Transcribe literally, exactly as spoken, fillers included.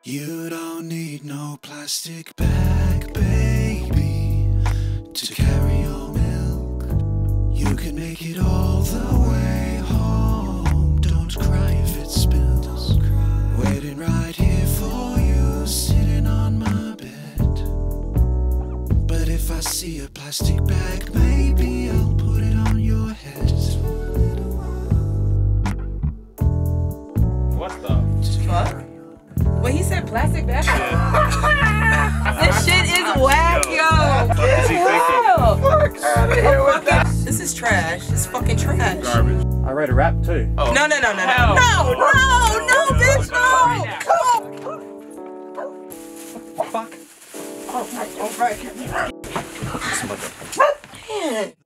You don't need no plastic bag, baby, to carry your milk. You can make it all the way home. Don't cry if it spills. Waiting right here for you, sitting on my bed. But if I see a plastic bag, maybe I'll put it on your head. What the fuck? When he said plastic bag, this shit is whack, yo. yo. This is trash. This is fucking trash. Garbage. I wrote a rap too. Oh. No, no, no, no, no, no, no, no, bitch, no. Fuck. Oh, right. Man.